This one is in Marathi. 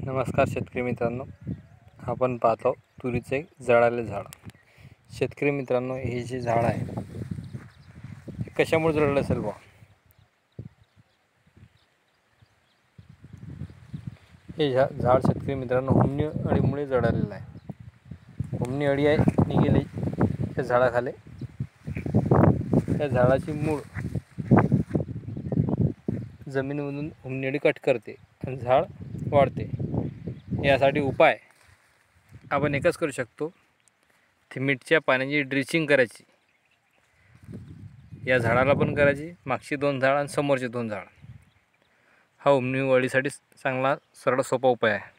नमस्कार शेतकरी मित्रांनो, आपण पाहतो तुरीचे जळाले झाड। शेतकरी मित्रांनो, हे जे झाड आहे ते कशामुळे जळले असेल बा? हे झाड शेतकरी मित्रांनो हुमणी अळीमुळे जळालेलं आहे। हुमणी अळी आहे निघेली त्या झाडाखाली। त्या झाडाची मूळ जमिनीमधून हुमणी अळी कट करते आणि झाड वाढते। यासाठी उपाय आपण एकच करू शकतो, मिठाच्या पाण्याची ड्रिचिंग करायची। या झाडाला पण करायची, मागची 2 झाड आणि समोरचे 2 झाड। हा हुमणी अळीसाठी चांगला सरळ सोपा उपाय आहे।